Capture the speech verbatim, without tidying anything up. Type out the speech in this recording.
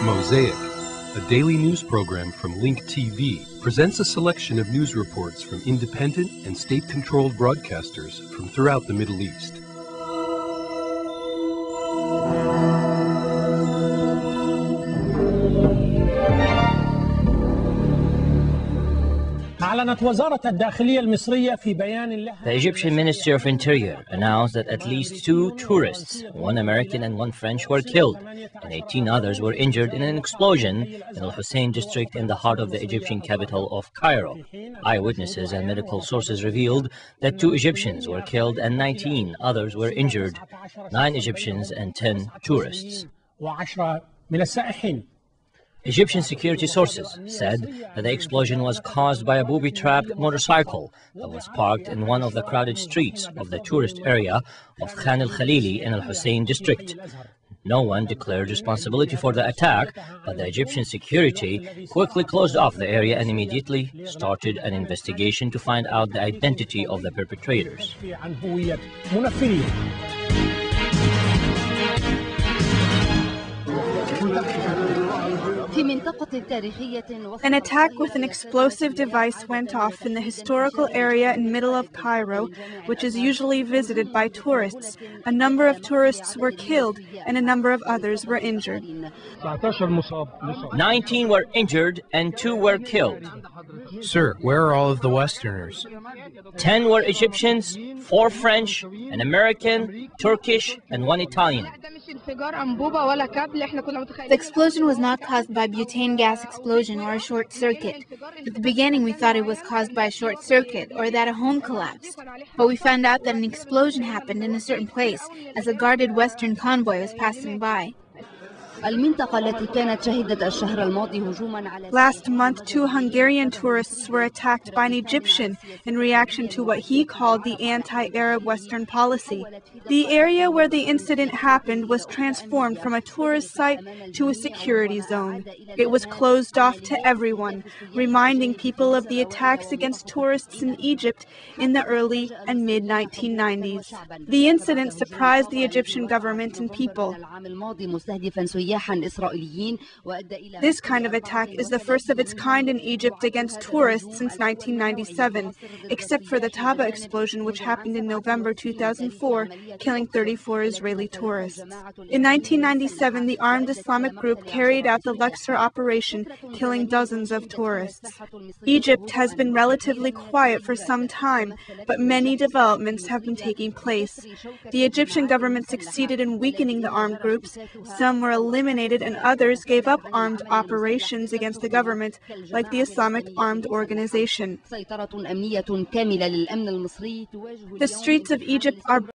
Mosaic, a daily news program from Link T V, presents a selection of news reports from independent and state-controlled broadcasters from throughout the Middle East. The Egyptian Ministry of Interior announced that at least two tourists, one American and one French, were killed, and eighteen others were injured in an explosion in Al Hussein district in the heart of the Egyptian capital of Cairo. Eyewitnesses and medical sources revealed that two Egyptians were killed and nineteen others were injured, nine Egyptians and ten tourists. Egyptian security sources said that the explosion was caused by a booby-trapped motorcycle that was parked in one of the crowded streets of the tourist area of Khan al-Khalili in Al Hussein district. No one declared responsibility for the attack, but the Egyptian security quickly closed off the area and immediately started an investigation to find out the identity of the perpetrators. An attack with an explosive device went off in the historical area in middle of Cairo, which is usually visited by tourists. A number of tourists were killed and a number of others were injured. nineteen were injured and two were killed. Sir, where are all of the Westerners? Ten were Egyptians, four French, an American, Turkish, and one Italian. The explosion was not caused by butane gas explosion or a short circuit. At the beginning, we thought it was caused by a short circuit or that a home collapsed. But we found out that an explosion happened in a certain place as a guarded Western convoy was passing by. Last month, two Hungarian tourists were attacked by an Egyptian in reaction to what he called the anti-Arab Western policy. The area where the incident happened was transformed from a tourist site to a security zone. It was closed off to everyone, reminding people of the attacks against tourists in Egypt in the early and mid nineteen nineties. The incident surprised the Egyptian government and people. This kind of attack is the first of its kind in Egypt against tourists since nineteen ninety-seven, except for the Taba explosion, which happened in November two thousand four, killing thirty-four Israeli tourists. In nineteen ninety-seven, the armed Islamic group carried out the Luxor operation, killing dozens of tourists. Egypt has been relatively quiet for some time, but many developments have been taking place. The Egyptian government succeeded in weakening the armed groups. Some were eliminated and others gave up armed operations against the government, like the Islamic Armed Organization. The streets of Egypt are